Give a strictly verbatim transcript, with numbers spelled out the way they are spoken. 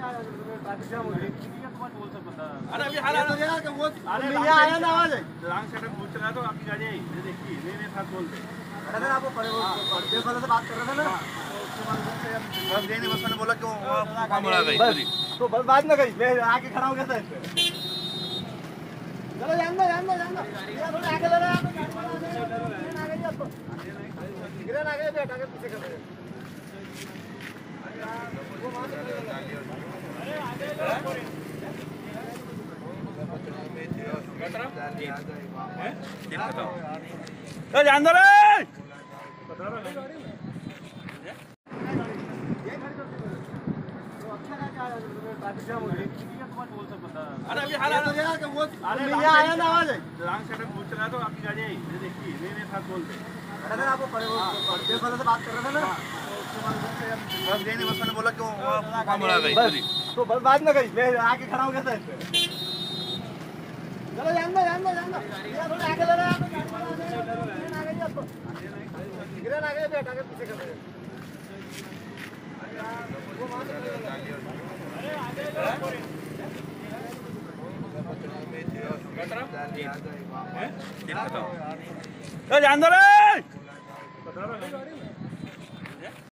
Traffic jam हो गई। बोल सकता अरे अभी हाल तो क्या कि वो अरे यहाँ आया ना आवाज लॉन्ग सेटअप पूछ रहा तो आपकी गाड़ी आई ये देखिए नहीं नहीं था बोलते अरे सर आपको परदेश वाले से बात कर रहे थे ना बस गई नहीं बस मैंने बोला कि वो मुड़ा गई तो बस बात ना करी मैं आके खड़ा हो गया था चलो जान दो जान दो जान दो ये थोड़ा आगे ले रहा है गिरन आगे बैठ आगे पीछे कर रहे तो जान दो रे ट्रैफिक जाम हो गई। बोल सकता अरे अभी हाल तो क्या कि वो अरे यहाँ आया ना आवाज लॉन्ग सेटअप पूछ रहा तो आपकी गाड़ी आई ये देखिए नहीं नहीं था बोलते अरे सर आपको परदेश वाले से बात कर रहे थे ना बस गई नहीं बस मैंने बोला कि वो मुड़ा गई तो बस बात ना करी मैं आके खड़ा हो गया था चलो जान दो जान दो जान दो ये थोड़ा आगे ले रहा है गिरन आगे बैठ आगे पीछे कर रहे तो जान दो रे